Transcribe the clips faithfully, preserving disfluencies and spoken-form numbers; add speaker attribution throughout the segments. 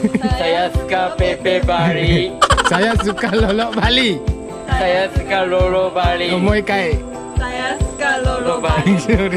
Speaker 1: Saya suka Pepe Bali.
Speaker 2: Saya suka lolok Bali.
Speaker 1: Saya suka Lolo Bali.
Speaker 2: Mau ikai.
Speaker 3: Saya suka Lolo Bali.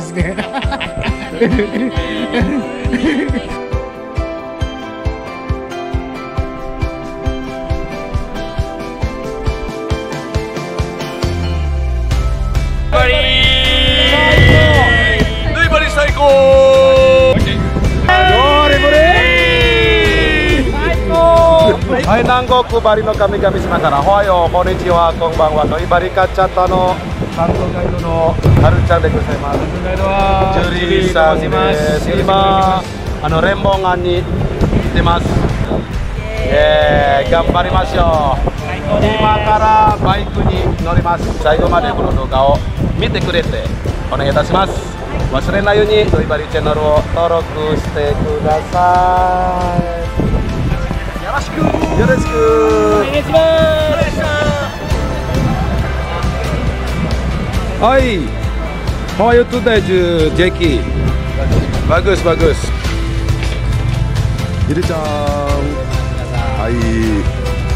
Speaker 4: はい、南国バリの神々島からおはよう、こんにちは、こんばんは。ノイバリカチャッタの担当ガイドのはるちゃんでございます。ジュリーさんです。今、あのレンボン湾に行ってます。えー、頑張りましょう。今からバイクに乗ります。最後までこの動画を見てくれてお願いいたします。忘れないようにノイバリチャンネルを登録してください。よろしくよろしくお願いします。はい、How are you today, Jackie? Bagus, bagus. Jadi cang. Hai.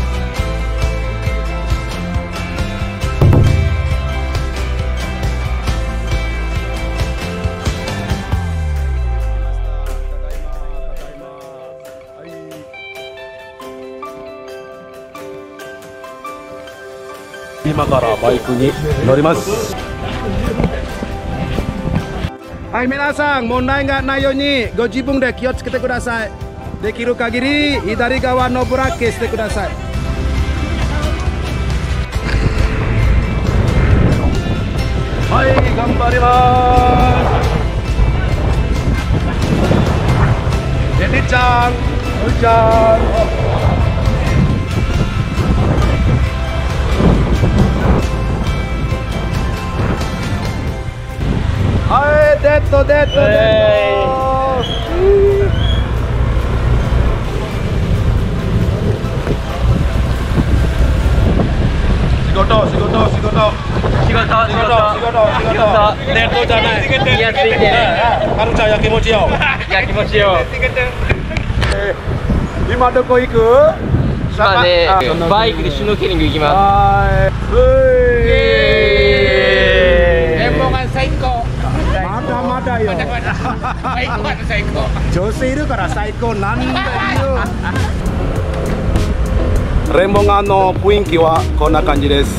Speaker 4: Imaからバイクに乗ります。はい、皆さん、問題がないようにご自分で気をつけてください。できる限り左側のブラックしてください。はい、頑張ります。レディちゃん、おいちゃん。はい、デッドデッドデッド。仕事仕事仕事仕事仕事仕事仕事。デッドじゃない。いやついて。はるちゃんやきもちよ。
Speaker 1: やきもちよ。
Speaker 4: 今どこ行く？
Speaker 1: 今ね、バイクでシュノーケリング行きます。
Speaker 4: はい。
Speaker 2: レンボンが最高。まだまだよ。最高だ最高。女性いるから最高なんだよ。
Speaker 4: レンボン湾の雰囲気はこんな感じです。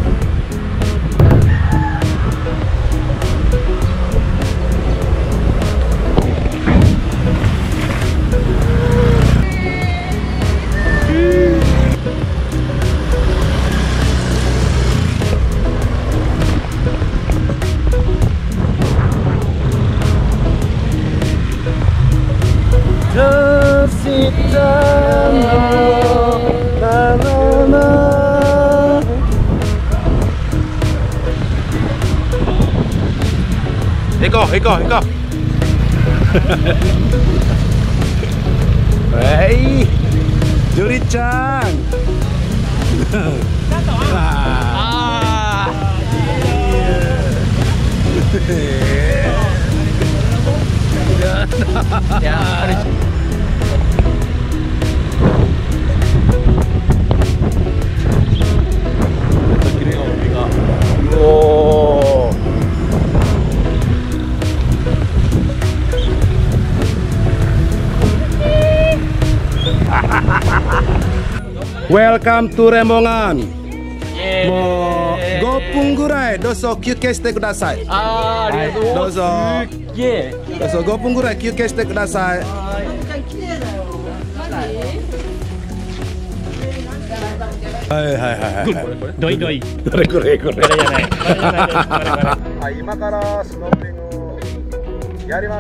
Speaker 4: 行こう行こう行こう。はい、ジュリちゃん。ああ。いやあれ。Welcome to レンボン湾。もうごふんぐらいどうぞ休憩してください。
Speaker 1: あー、ありがとう。
Speaker 4: どうぞ。
Speaker 1: すっげえ。
Speaker 4: どうぞごふんぐらい休憩してください。はいはいはいはい。
Speaker 2: どいどい。
Speaker 4: これこれこれ。
Speaker 2: これじゃない。これじゃないです。これこれ。
Speaker 4: はい、今からスノーピングやります。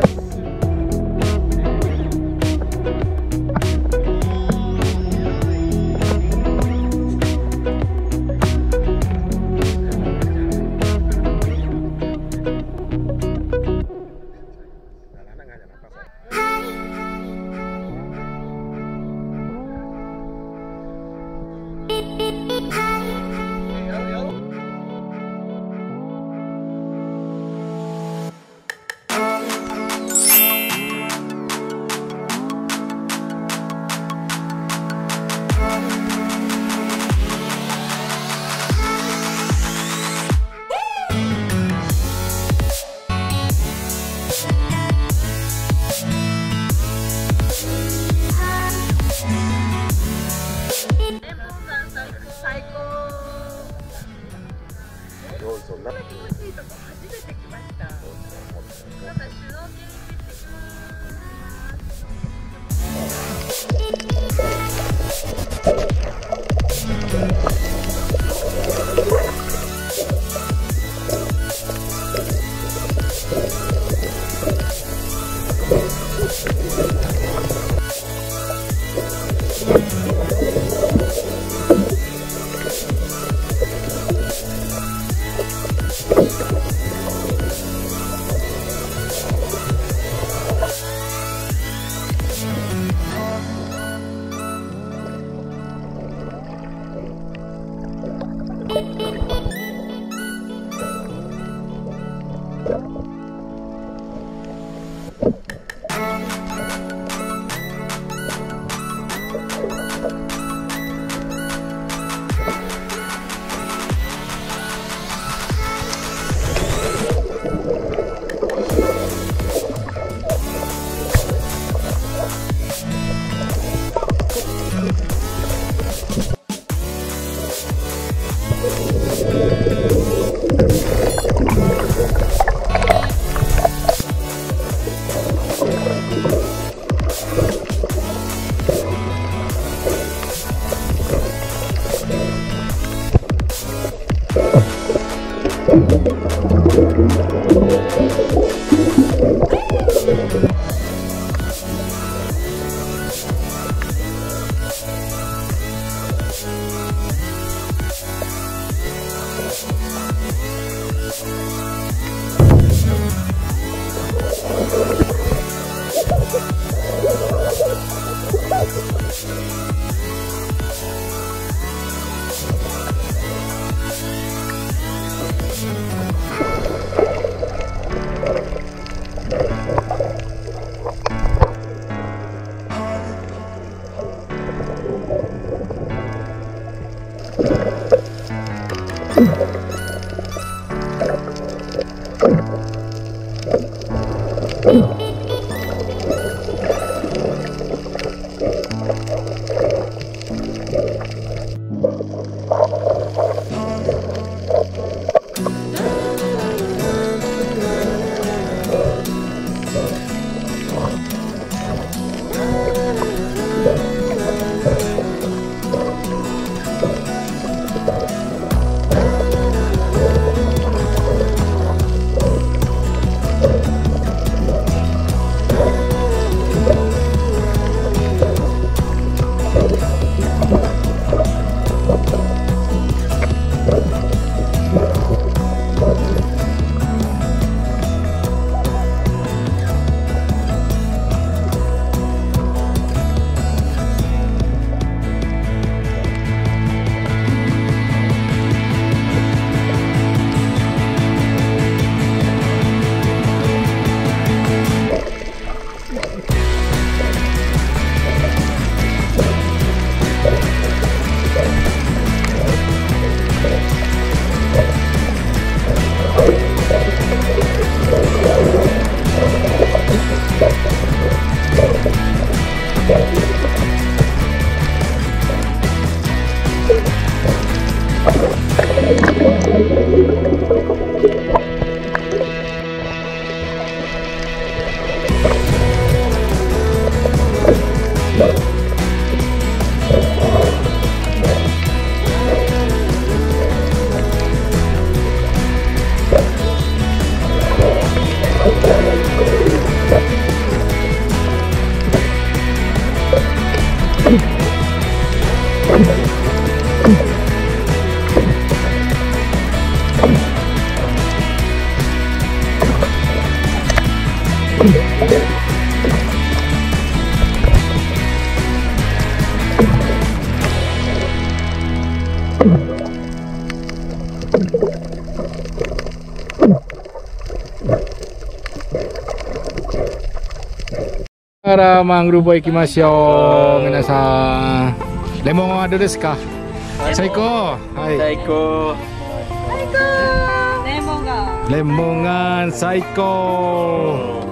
Speaker 2: からマングローブ行きましょう。皆さん、レモンはどうですか？最高。はい。
Speaker 1: 最高。
Speaker 3: 最高。レモンが。
Speaker 2: レモンが最高。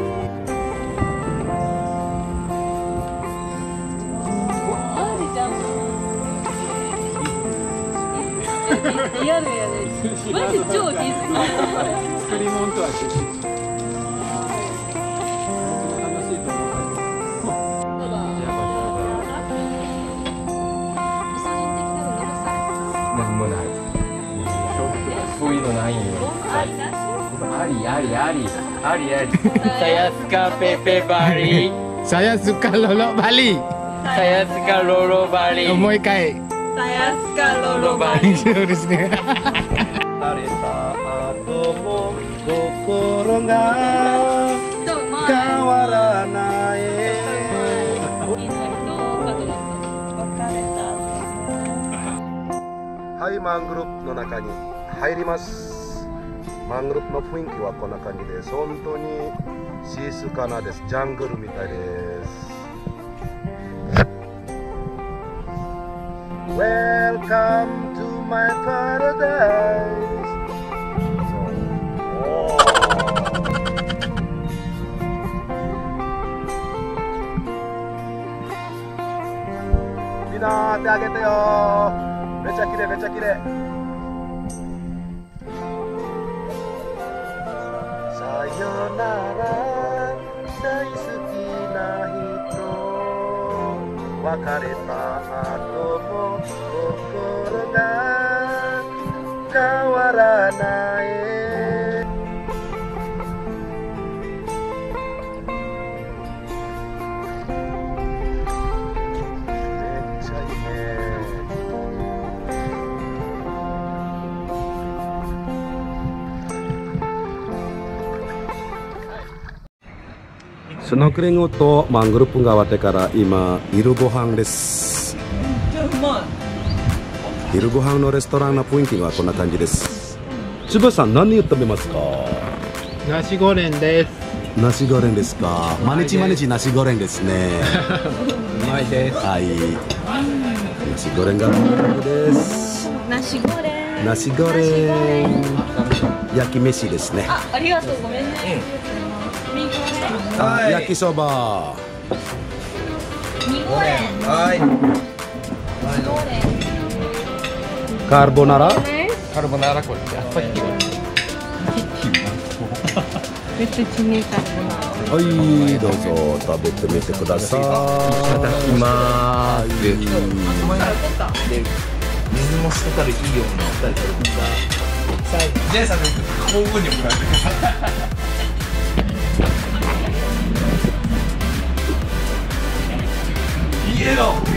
Speaker 3: リアルやね。マジ超ディスコ。
Speaker 2: 作り物とは違う。なんもない。そういうのないよ。
Speaker 1: ありありありありあり。Saya suka Pepe Bali.
Speaker 2: Saya suka Lolok Bali.
Speaker 1: saya suka Lolo Bali.
Speaker 2: もう一回
Speaker 3: Saya suka Lolo Bali.
Speaker 2: そうですね。
Speaker 4: Dari saat kamu kokoro ga kawaranai. はい、マングループの中に入ります。マングループの雰囲気はこんな感じです。本当に静かなです。ジャングルみたいです。Welcome to my paradise. So, みんな手あげてよ。めちゃ綺麗めちゃ綺麗。さよなら大好きな人、別れた後も心が変わらない。めっちゃいいね。スノークリングとマングループが終わってから今昼ご飯です。昼ご飯のレストランの雰囲気はこんな感じです。つぶさん何を食べますか？
Speaker 5: ナシゴレンです。
Speaker 4: ナシゴレンですか？毎日毎日ナシゴレンですね。
Speaker 5: うまいです。
Speaker 4: はい。ナシゴレンがです。
Speaker 3: ナシゴレン。
Speaker 4: ナシゴレン。焼き飯ですね。
Speaker 3: あ、ありがとう、ごめんね。
Speaker 4: 焼きそば。
Speaker 3: ニゴレン。
Speaker 5: はい。
Speaker 3: ニゴレン。
Speaker 4: カルボナラ。
Speaker 1: カルボナーラこれやっぱり
Speaker 3: めっちゃ地味か
Speaker 4: はい、どうぞ食べてみてください。い
Speaker 1: いただきまーす。で水も滴るいいような二人ともさ、ジェイさんの興奮にもらってください。イエロー。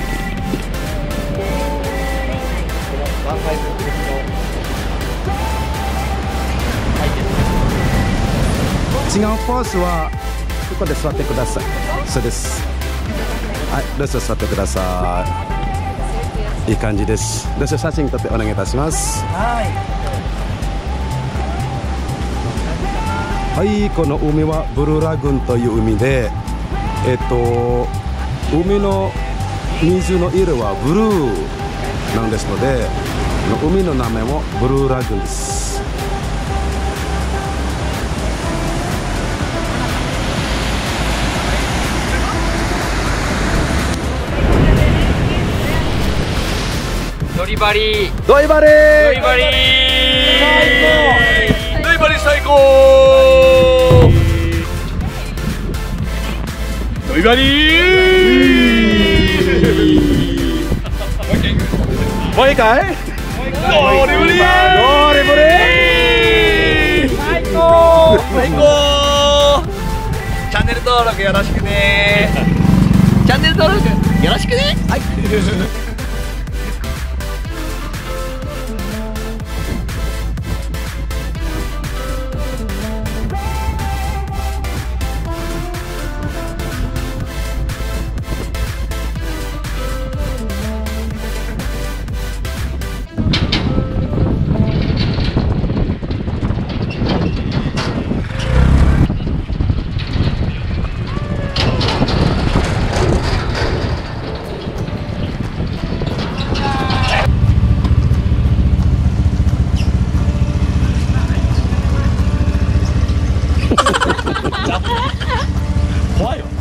Speaker 4: 違うポーズはここで座ってください。そうです。はい、どうぞ座ってください。いい感じです。どうぞ写真撮ってお願いいたします。はい、この海はブルーラグーンという海で、えっと海の水の色はブルーなんですので、海の名前もブルーラグーンです。
Speaker 1: ドリバリー。
Speaker 4: ドイバリー。
Speaker 1: ドリバリー。ドリバリー最高。ドリバリー。
Speaker 4: もう一回。
Speaker 1: ドリバリー。
Speaker 4: ドリバリー。
Speaker 1: 最高。最高。チャンネル登録よろしくね。チャンネル登録よろしくね。はい。
Speaker 4: 怖いよ。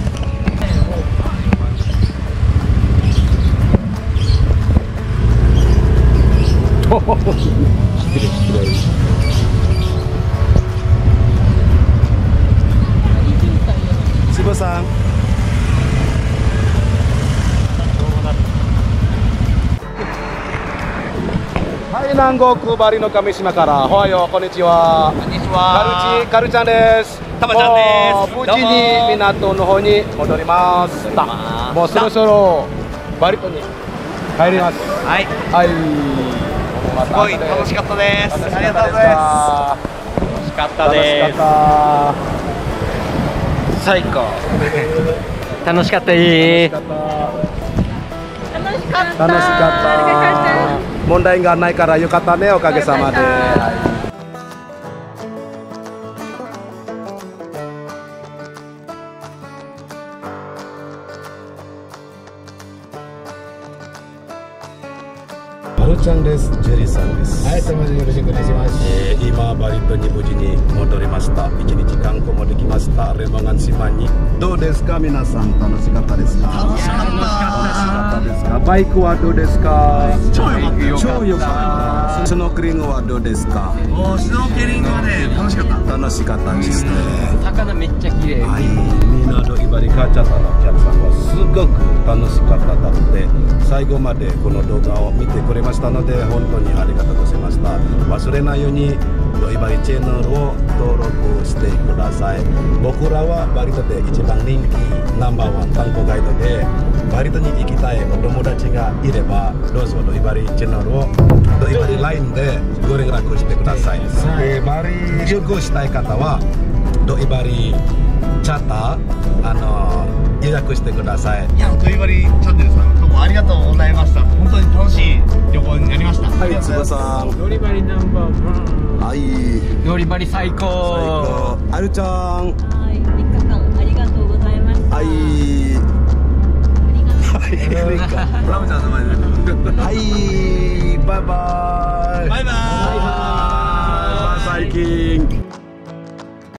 Speaker 4: しぶさん。はい、南国バリの上島から、おはよう、こんにちは。
Speaker 1: こんにちは。
Speaker 4: カルチ、カルちゃんです。
Speaker 1: たまちゃんです。
Speaker 4: もう無事に港の方に戻りました。もうそろそろバリ島に帰ります。
Speaker 1: はい。
Speaker 4: はい。
Speaker 1: すごい楽しかったです。ありがとうございます。楽しかったです。最高。楽しかったです。
Speaker 3: 楽しかった。
Speaker 4: 楽しかった。問題がないからよかったね、おかげさまで。はるちゃんです。ジェリーさんです。
Speaker 2: はい、どうもよろしくお願いします。
Speaker 4: えー、今バリ島に無事に戻りました。一日観光もできました。レモン島に。どうですか、皆さん。楽しかったですか。楽しかったですか。バイクはどうですか。超良かった。超良かった。スノーケリングはどうですか。
Speaker 1: おー、スノーケリングはね、楽しかった。
Speaker 4: 楽しかったですね。
Speaker 1: 魚めっちゃ綺麗。
Speaker 4: はい、みんなのイバリカチャタのお客さんはすごく楽しかっただって最後までこの動画を見てくれましたので本当にありがとうございました。忘れないようにドイバリチャンネルを登録してください。僕らはバリ島で一番人気ナンバーワン観光ガイドでバリ島に行きたいお友達がいればどうぞドイバリチャンネルをドイバリラインでご連絡してください。えー、バリ旅行したい方はドイバリチャーターあの予約してください。
Speaker 1: いや、ドイバリチャンネルさんどうもありがとうございました。本当に楽しい旅行になりました。
Speaker 4: はい、つばさん。
Speaker 5: ドリバリナンバーワン。
Speaker 4: はい。
Speaker 1: ドリバリ最高。最
Speaker 4: 高。あるちゃん。
Speaker 3: はい、みっかかんありがとうございました。
Speaker 4: はい。
Speaker 3: ありがとう。
Speaker 4: はい。ラムちゃんの名前で。はい。バイバイ。
Speaker 1: バイバイ。
Speaker 4: バイバイ。最近。